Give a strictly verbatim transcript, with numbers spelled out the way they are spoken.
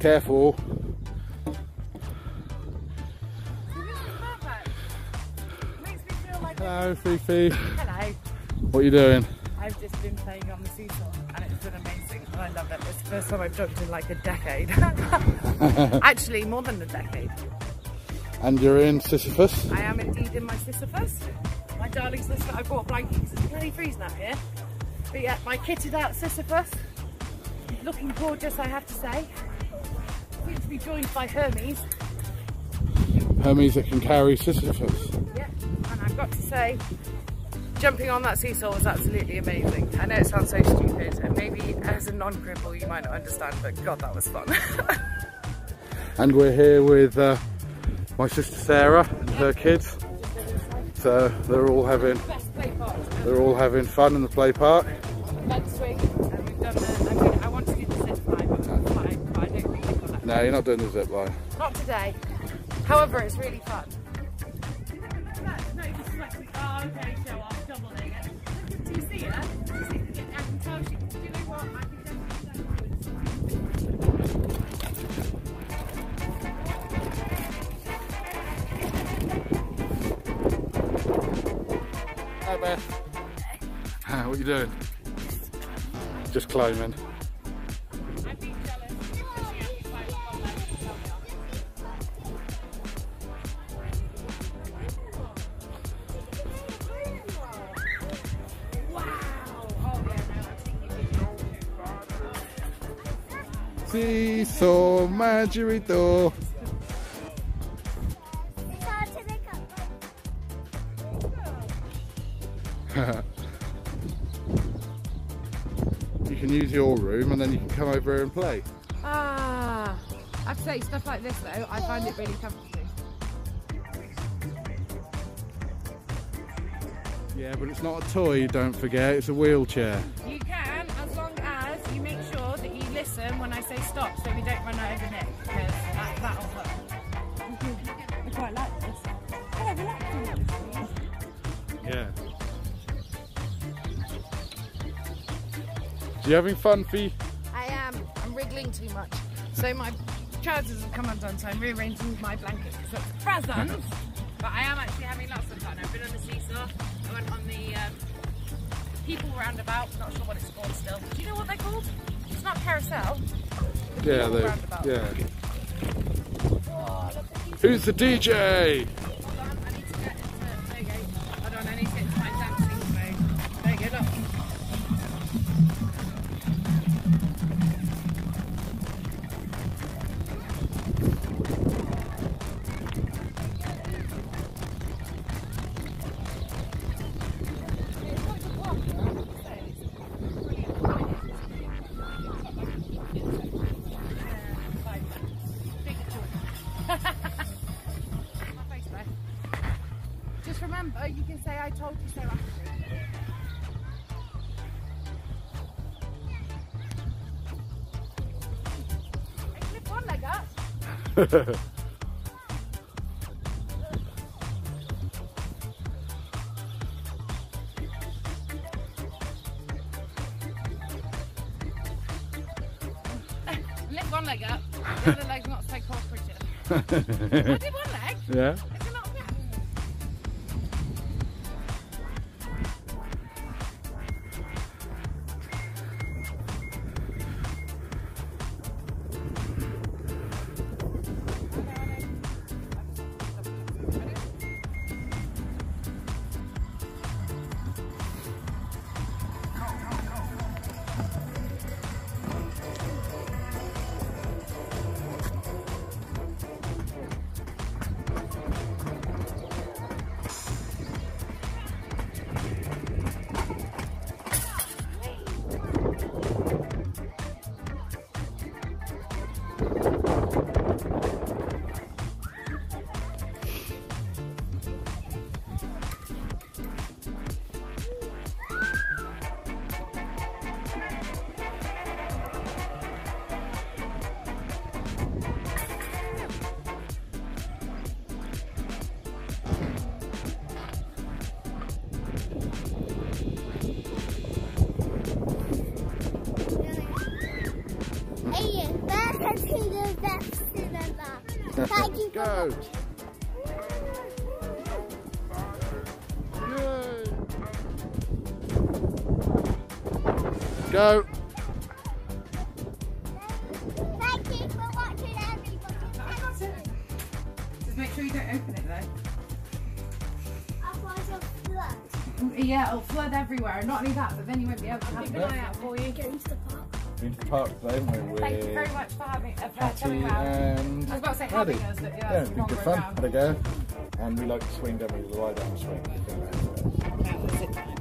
Careful. Hello, Fifi. Hello. What are you doing? I've just been playing on the seesaw and it's been amazing. I love it. It's the first time I've jumped in like a decade. Actually, more than a decade. And you're in Sisyphus? I am indeed in my Sisyphus. My darling sister, I bought a blanket because it's bloody freezing out here. But yeah, my kitted out Sisyphus. Looking gorgeous, I have to say. Seems to be joined by Hermes. Hermes that can carry Sisyphus. Yeah, and I've got to say, jumping on that seesaw was absolutely amazing. I know it sounds so stupid, and maybe as a non-cripple you might not understand, but God, that was fun. And we're here with uh, my sister Sarah and her kids. So they're all having they're all having fun in the play park. Bed swing, and we've done the, I'm gonna, I want to do the zip line, but, but I don't think I've got that. No, you're not doing the zip line. Not today. However, it's really fun. Oh, okay, show off, doubling it. Do you see her? Do you see it? I can tell she, do you know what? I can Hi Beth. What are you doing? Just climbing. I'm being jealous because she has to climb up on that and tell me off. Wow! Oh yeah, no, I'm thinking Seesaw Margarito. You can use your room and then you can come over here and play. Ah, I have to say, stuff like this though, I find it really comforting. Yeah, but it's not a toy, don't forget, it's a wheelchair. You can, as long as you make sure that you listen when I say stop so we don't run over Nick, because that, that'll hurt. I quite like this. Oh, I like this. Yeah. Are you having fun, Fee? I am. I'm wriggling too much. So my trousers have come undone, so I'm rearranging my blanket because it's presents. But I am actually having lots of fun. I've been on the seesaw. I went on the um, people roundabout. Not sure what it's called still. Do you know what they're called? It's not carousel. The Yeah, they. roundabout. Yeah. Oh, look at these. Who's the D J? Hold on, I need to get into. There you go. Hold on, I need to get into my dancing mode. There you go. Look. Just remember, you can say I told you so after. I flip one leg up. Lift one leg up, the other leg's not so cooperative. I did one leg? Yeah. Is it not okay? to the best cinema. Thank you. Go. Yay. Go. Thank you for watching, everybody. Just make sure you don't open it though. Otherwise you'll flood. Yeah, it'll flood everywhere. And not only that, but then you won't be able to have an eye out for you. Going to the park. Been to the park today, haven't we? Thank you very much for having uh, for Patty coming round. and I was about to say Paddy. having us, but yeah, Yeah, that's it's been longer good fun. around. Had a go. And we like to swing, don't we? The ride on the swing. Okay, that's it.